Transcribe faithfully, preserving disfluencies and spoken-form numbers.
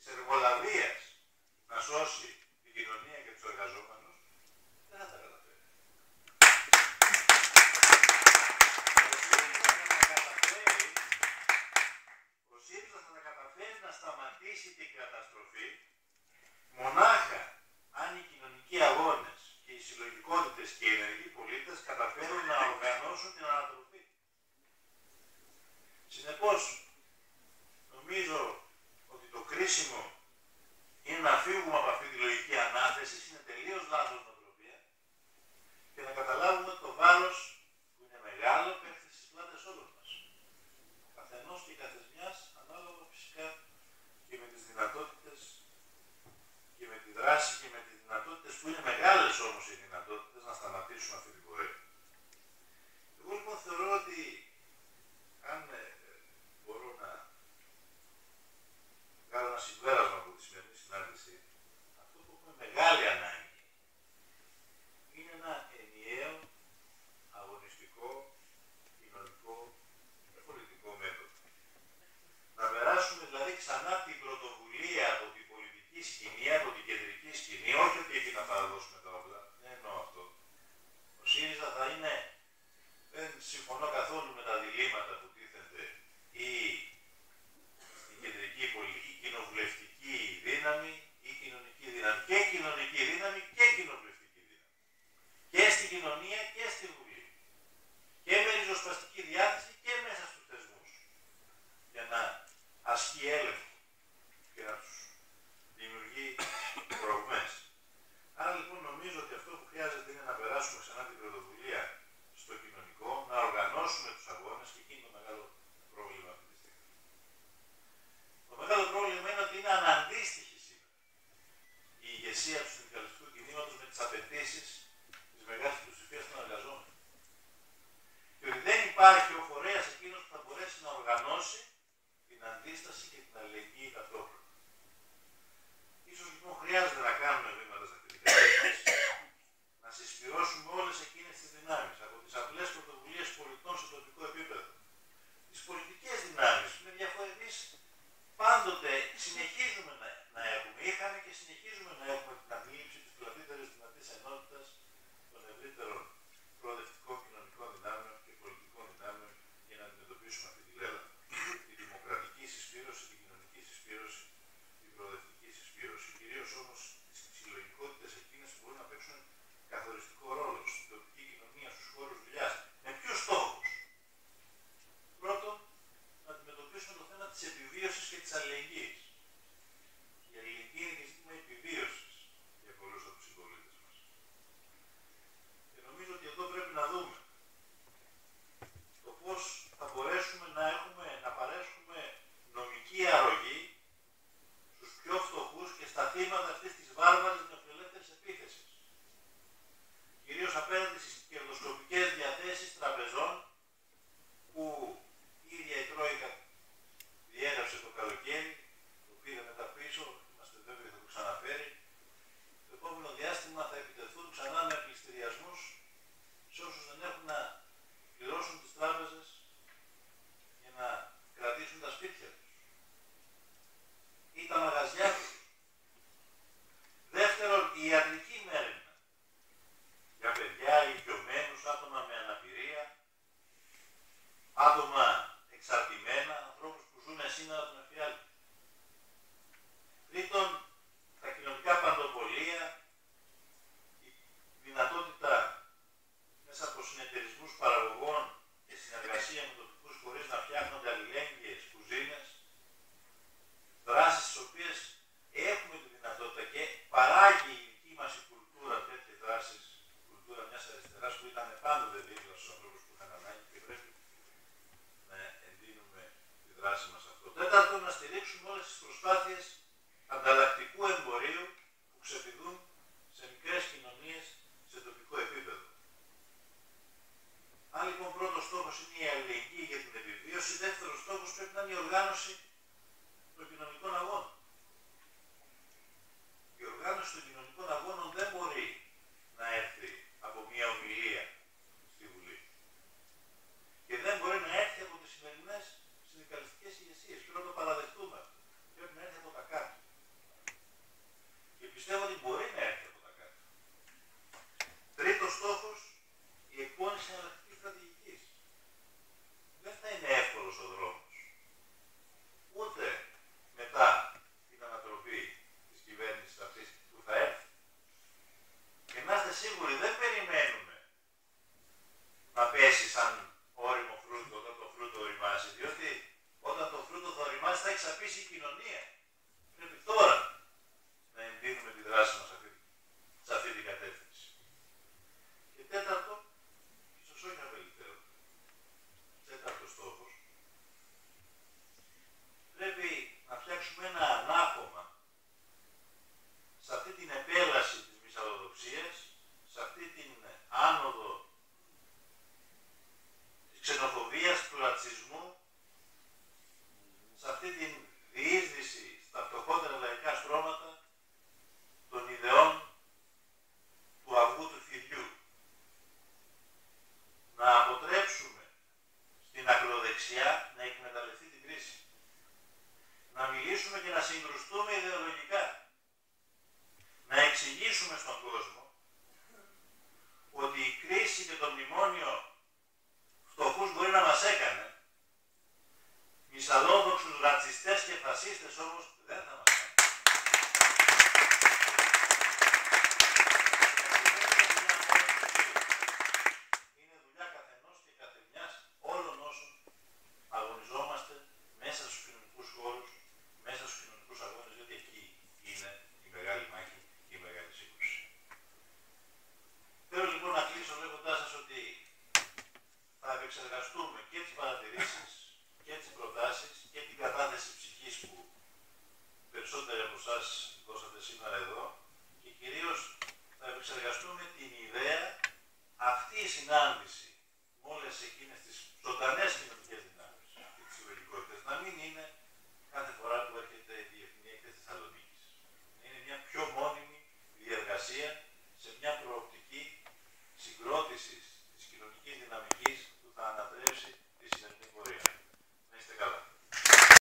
της εργολαβίας να σώσει την κοινωνία και τους εργαζόμενους, δεν θα τα καταφέρει. Ο ΣΥΡΙΖΑ θα τα καταφέρει να σταματήσει την καταστροφή μονάχα αν οι κοινωνικοί αγώνες και οι συλλογικότητες και οι ενεργοί πολίτες καταφέρουν να οργανώσουν την ανατροπή. Συνεπώς, νομίζω ότι το κρίσιμο είναι να φύγουμε από αυτή τη λογική ανάθεση, είναι τελείως λάθος νοοτροπία, και να καταλάβουμε το βάρος που είναι μεγάλο πέφτει στις πλάτες όλων μας. Καθενός και καθεσμιάς, ανάλογα φυσικά και με τις δυνατότητες και με τη δράση και με τις δυνατότητες που είναι μεγάλες όμως οι δυνατότητες να σταματήσουν αυτή την πορεία. Εγώ λοιπόν θεωρώ ότι αν ε, μπορώ να κάνω ένα συμπέρασμα από τη σημερινή συνάντηση, αυτό που έχουμε μεγάλη ανάγκη είναι ένα ενιαίο, αγωνιστικό, κοινωνικό και πολιτικό μέθοδο. Να περάσουμε δηλαδή ξανά την πρωτοβουλία από την πολιτική σκηνή, από την κεντρική σκηνή, όχι ότι εκεί να παραδώσουμε τα όπλα, δεν εννοώ αυτό. Ο ΣΥΡΙΖΑ θα είναι, δεν συμφωνώ καθόλου με τα διλήμματα που τίθενται, ή στην κεντρική πολιτική κοινοβουλευτική δύναμη ή κοινωνική δύναμη. Και κοινωνική δύναμη και κοινοβουλευτική δύναμη. Και στην κοινωνία και στη Βουλή. Και με ριζοσπαστική διάθεση και μέσα στους θεσμούς. Για να ασκεί έλεγχο και να τους δημιουργεί προγμές. Άρα λοιπόν νομίζω ότι αυτό που χρειάζεται είναι να περάσουμε ξανά την πρωτοβουλία στο κοινωνικό, να οργανώσουμε τους αγώνες, και εκεί είναι το μεγάλο πρόβλημα αυτή τη στιγμή. Το μεγάλο πρόβλημα είναι ότι είναι αναντίστοιχη σήμερα η ηγεσία του συνδικαλιστικού κινήματος με τις απαιτήσεις της μεγάλης πλειοψηφίας των εργαζόμενων. Και ότι δεν υπάρχει ο φορέας εκείνος που θα μπορέσει να οργανώσει την αντίσταση και την αλληλεγγύη ταυτόχρονα. Ίσως λοιπόν χρειάζεται να κάνουμε βήματα σε αυτή την κατεύθυνση, να συσπυρώσουμε όλες εκείνες τις δυνάμεις, από τις απλές πρωτοβουλίες πολιτών στο τοπικό επίπεδο, τις πολιτικές δυνάμεις, με διαφορετικές, πάντοτε συνεχίζουμε να, να έχουμε, είχαμε και συνεχίζουμε να έχουμε την αντίληψη της πλατύτερης δυνατής ενότητας των ευρύτερων προοδευτικών κοινωνικών δυνάμεων και πολιτικών δυνάμεων για να αντιμετωπίσουμε αυτή τη λέλα. Τη δημοκρατική συσπήρωση, την κοινωνική συσπήρωση, την προοδευτική συσπήρωση. Κυρίως όμως τις συλλογικότητες εκείνες που μπορούν να παίξουν καθοριστικό ρόλο στην τοπική κοινωνία, στους χώρους δουλειάς. Με ποιους στόχους? Πρώτον, να αντιμετωπίσουμε το θέμα της επιβίωσης και της αλληλεγγύης. Η αλληλεγγύη είναι και ζήτημα επιβίωσης για πολλούς από τους συμπολίτες μας. Και νομίζω ότι εδώ πρέπει να δούμε το πώς θα μπορέσουμε να, έχουμε, να παρέσχουμε νομική αρρωγή στους πιο φτωχούς και στα θύματα αυτής της βάρβαρης νεοφιλελεύθερης επίθεσης. Κυρίως απέναντι στις κερδοσκοπικές διαθέσεις τραπεζών που η ίδια η Τρόικα διέγραψε το καλοκαίρι, το πήρε μετά πίσω, είμαστε βέβαιοι θα το ξαναφέρει. Το επόμενο διάστημα θα επιτεθούν ξανά με πληστηριασμούς σε όσους δεν έχουν να πληρώσουν τις τράπεζες για να κρατήσουν τα σπίτια τους ή τα μαγαζιά τους. Δεύτερον, η ιατρική μέρημνα για παιδιά, ηλικιωμένους, άτομα με αναπηρία, άτομα εξαρτημένα, ανθρώπους που ζουν σήμερα τον εφιάλτη. Τρίτον, τα κοινωνικά παντοπολία, η δυνατότητα μέσα από συνεταιρισμούς παραγωγών και συνεργασία με τοπικούς χωρίς να φτιάχνονται αλληλέγγυες κουζίνες, δράσεις τις οποίες έχουμε τη δυνατότητα και παράγει η δική μας η κουλτούρα τέτοιες δράσεις, η κουλτούρα μιας αριστεράς που ήταν πάντοτε δίπλα στους ανθρώπους που είχαν ανάγκη, και πρέπει να εντείνουμε τη δράση μας αυτό. Τέταρτον, να στηρίξουμε όλες τις προσπάθειες ανταλλακτικού εμπορίου που ξεπηδούν σε μικρές κοινωνίες σε τοπικό επίπεδο. Αν λοιπόν πρώτος στόχος είναι η αλληλεγγύη για την επιβίωση, δεύτερος στόχος πρέπει να είναι η οργάνωση των κοινωνικών αγώνων. Η οργάνωση των κοινωνικών αγώνων δεν μπορεί να έρθει από μια ομιλία στη Βουλή. Και δεν μπορεί να έρθει από τις σημερινές συνδικαλιστικές ηγεσίες. Πρέπει να το παραδεχτούμε. Πρέπει να έρθει από τα κάτω. σαν όριμο φρούτο όταν το φρούτο οριμάσει, διότι όταν το φρούτο θα οριμάσει θα εξαπίσει η κοινωνία. Πρέπει τώρα να εντείνουμε τη δράση μας αυτή, σε αυτή την κατεύθυνση. Και τέταρτο, ίσως όχι απελπιστέο, τέταρτος στόχος, πρέπει να φτιάξουμε ένα ανάχωμα σε αυτή την επέλαση της μυσαλλοδοξίας, σε αυτή την άνοδο της ξενοφοβίας, του ρατσισμού, σε αυτή την διείσδυση στα φτωχότερα λαϊκά στρώματα των ιδεών του αυγού του φιδιού. Να αποτρέψουμε στην ακροδεξιά να εκμεταλλευτεί την κρίση. Να μιλήσουμε και να συγκρουστούμε ιδεολογικά. Να εξηγήσουμε στον κόσμο ότι η κρίση και το μνημόνιο φτωχούς μπορεί να μας έκανε. Μυσαλλόδοξους, ρατσιστές και φασίστες όμως δεν θα μας κάνει. Είναι δουλειά καθενός και καθεμιάς όλων όσων αγωνιζόμαστε μέσα στους κοινωνικούς χώρους, μέσα στους κοινωνικούς αγώνες, διότι εκεί είναι η μεγάλη μάχη και η μεγάλη σύγκρουση. Θέλω λοιπόν να κλείσω λέγοντάς σας ότι θα επεξεργαστούμε και τις παρατηρήσεις και τις προτάσεις και την κατάθεση ψυχής που περισσότεροι από εσάς δώσατε σήμερα εδώ και κυρίως θα επεξεργαστούμε την ιδέα αυτή η συνάντηση με όλες εκείνες τις ζωντανές κοινωνικές δυνάμεις και τις συλλογικότητες να μην είναι κάθε φορά που έρχεται η Διεθνή Έκθεση της Θεσσαλονίκης. Είναι μια πιο μόνιμη διεργασία σε μια προοπτική